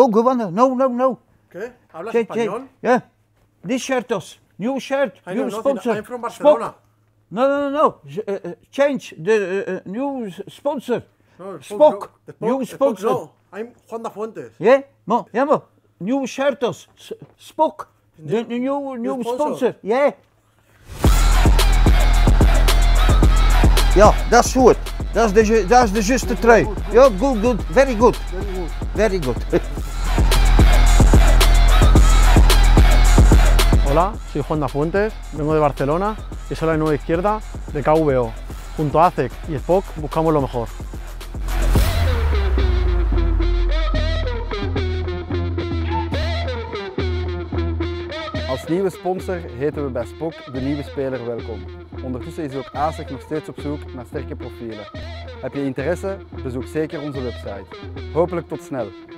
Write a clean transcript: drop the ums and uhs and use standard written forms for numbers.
Oh, Juanda, no. ¿Qué? ¿Hablas español? Yeah. These shirts, new shirt, new sponsor. I'm from Barcelona. SPOQ. No. Change the new sponsor. No, SPOQ. New sponsor. No, I'm JUANDA FUENTES. Yeah, mo. New shirts, SPOQ. The new sponsor. Yeah. Ja, dat is goed. Dat is de juiste trui. Ja, good. Very good. Hola, soy JUANDA FUENTES, vengo de Barcelona y soy la nueva izquierda de 𝐒𝐄𝐈𝐂. Junto a ACEG y SPOQ buscamos lo mejor. Als nieuwe sponsor heten we bij SPOQ de nieuwe speler welkom. Ondertussen is ook ACEG nog steeds op zoek naar sterke profielen. Heb je interesse? Bezoek zeker onze website. Hopelijk tot snel!